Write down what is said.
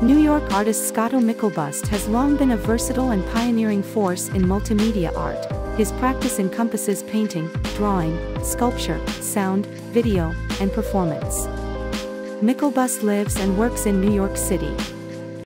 New York artist Scotto Mycklebust has long been a versatile and pioneering force in multimedia art. His practice encompasses painting, drawing, sculpture, sound, video, and performance. Mycklebust lives and works in New York City.